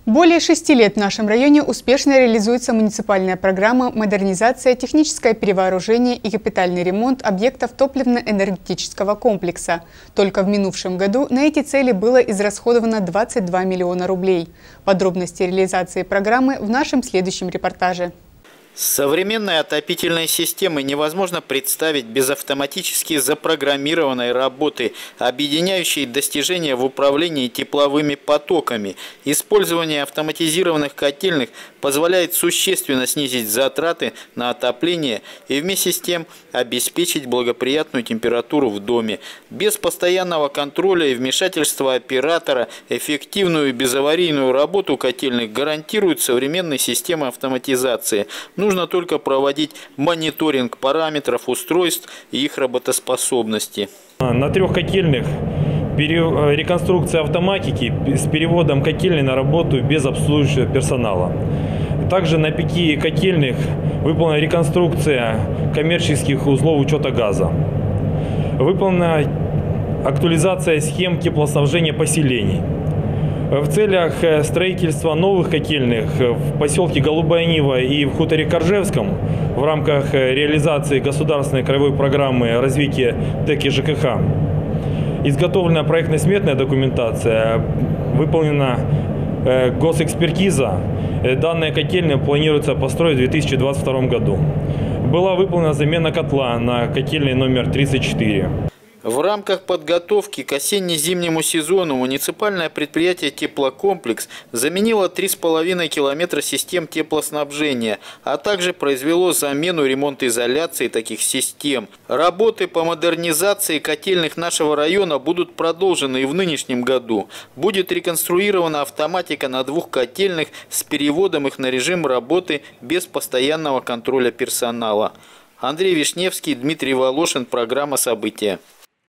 Более 6 лет в нашем районе успешно реализуется муниципальная программа «Модернизация, техническое перевооружение и капитальный ремонт объектов топливно-энергетического комплекса». Только в минувшем году на эти цели было израсходовано 22 миллиона рублей. Подробности реализации программы в нашем следующем репортаже. Современные отопительные системы невозможно представить без автоматически запрограммированной работы, объединяющей достижения в управлении тепловыми потоками. Использование автоматизированных котельных позволяет существенно снизить затраты на отопление и вместе с тем обеспечить благоприятную температуру в доме. Без постоянного контроля и вмешательства оператора эффективную и безаварийную работу котельных гарантируют современные системы автоматизации. Нужно только проводить мониторинг параметров устройств и их работоспособности. На 3 котельных реконструкция автоматики с переводом котельной на работу без обслуживающего персонала. Также на 5 котельных выполнена реконструкция коммерческих узлов учета газа. Выполнена актуализация схем теплоснабжения поселений. В целях строительства новых котельных в поселке Голубая Нива и в хуторе Коржевском в рамках реализации государственной краевой программы развития ТЭК и ЖКХ изготовлена проектно-сметная документация, выполнена госэкспертиза. Данные котельные планируется построить в 2022 году. Была выполнена замена котла на котельной номер 34. В рамках подготовки к осенне-зимнему сезону муниципальное предприятие «Теплокомплекс» заменило 3,5 километра систем теплоснабжения, а также произвело замену и ремонт изоляции таких систем. Работы по модернизации котельных нашего района будут продолжены и в нынешнем году. Будет реконструирована автоматика на 2 котельных с переводом их на режим работы без постоянного контроля персонала. Андрей Вишневский, Дмитрий Волошин, программа «События».